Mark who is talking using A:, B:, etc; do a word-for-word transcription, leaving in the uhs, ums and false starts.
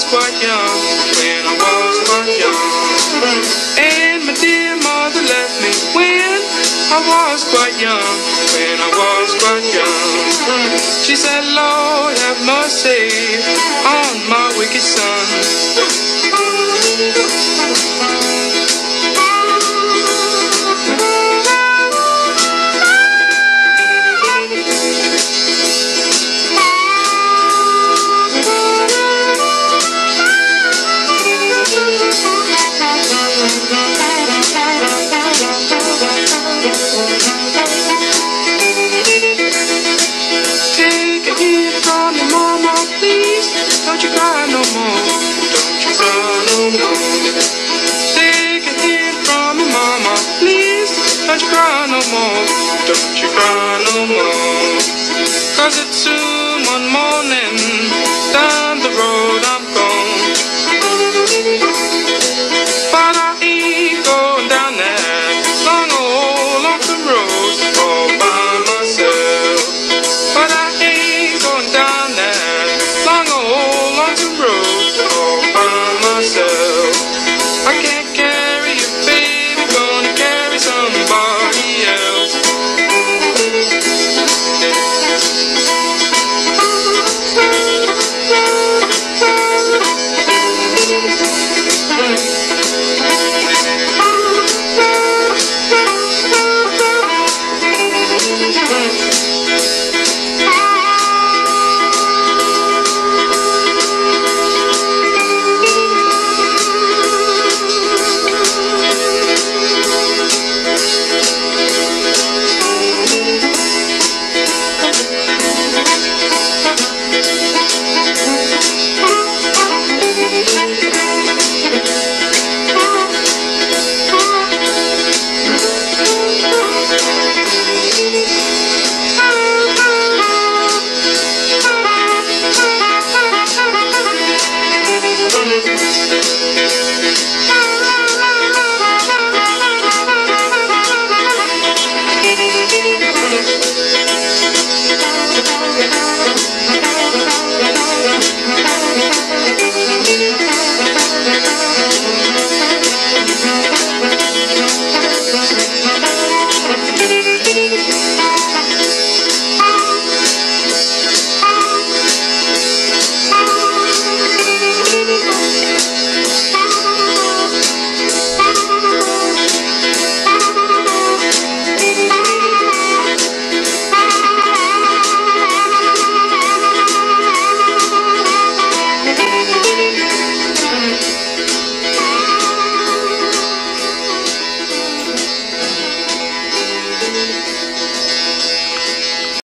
A: quite young, when I was quite young. And my dear mother left me when I was quite young, when I was quite young. She said, Lord, have mercy on my wicked son. Don't you cry no more, don't you cry no more. Take a hint from me, mama, please. Don't you cry no more, don't you cry no more. Cause it's soon one morning